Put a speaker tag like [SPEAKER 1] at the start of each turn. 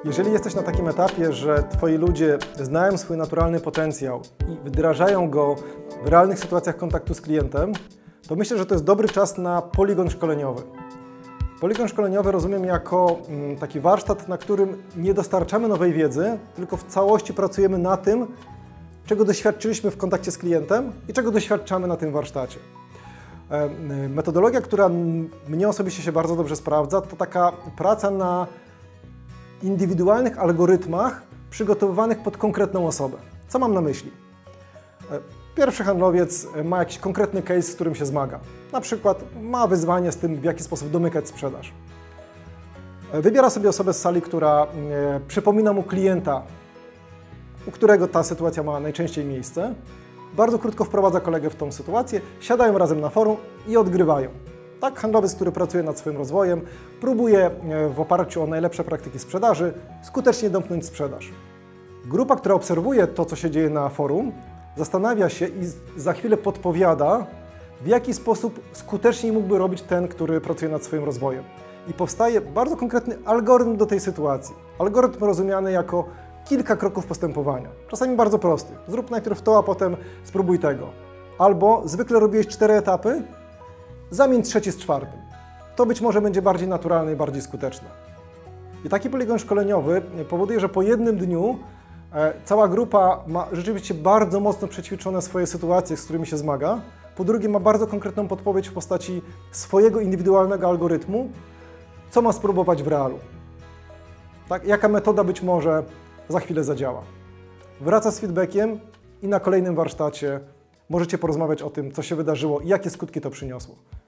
[SPEAKER 1] Jeżeli jesteś na takim etapie, że Twoi ludzie znają swój naturalny potencjał i wdrażają go w realnych sytuacjach kontaktu z klientem, to myślę, że to jest dobry czas na poligon szkoleniowy. Poligon szkoleniowy rozumiem jako taki warsztat, na którym nie dostarczamy nowej wiedzy, tylko w całości pracujemy na tym, czego doświadczyliśmy w kontakcie z klientem i czego doświadczamy na tym warsztacie. Metodologia, która mnie osobiście się bardzo dobrze sprawdza, to taka praca na indywidualnych algorytmach przygotowywanych pod konkretną osobę. Co mam na myśli? Pierwszy handlowiec ma jakiś konkretny case, z którym się zmaga. Na przykład ma wyzwanie z tym, w jaki sposób domykać sprzedaż. Wybiera sobie osobę z sali, która przypomina mu klienta, u którego ta sytuacja ma najczęściej miejsce. Bardzo krótko wprowadza kolegę w tą sytuację, siadają razem na forum i odgrywają. Tak, handlowiec, który pracuje nad swoim rozwojem, próbuje w oparciu o najlepsze praktyki sprzedaży skutecznie domknąć sprzedaż. Grupa, która obserwuje to, co się dzieje na forum, zastanawia się i za chwilę podpowiada, w jaki sposób skuteczniej mógłby robić ten, który pracuje nad swoim rozwojem. I powstaje bardzo konkretny algorytm do tej sytuacji. Algorytm rozumiany jako kilka kroków postępowania, czasami bardzo prosty. Zrób najpierw to, a potem spróbuj tego. Albo zwykle robiłeś 4 etapy, zamień trzeci z czwartym. To być może będzie bardziej naturalne i bardziej skuteczne. I taki poligon szkoleniowy powoduje, że po jednym dniu cała grupa ma rzeczywiście bardzo mocno przećwiczone swoje sytuacje, z którymi się zmaga. Po drugie, ma bardzo konkretną podpowiedź w postaci swojego indywidualnego algorytmu, co ma spróbować w realu. Tak? Jaka metoda być może za chwilę zadziała. Wraca z feedbackiem i na kolejnym warsztacie możecie porozmawiać o tym, co się wydarzyło i jakie skutki to przyniosło.